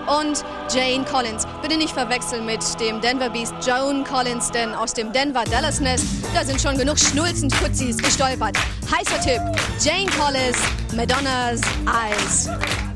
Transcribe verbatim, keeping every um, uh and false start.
und Jayne Collins. Bitte nicht verwechseln mit dem Denver Beast Joan Collins, denn aus dem Denver Dallas Nest, da sind schon genug Schnulzen Fuzis gestolpert. Heißer Tipp, Jayne Collins, Madonna's Eyes.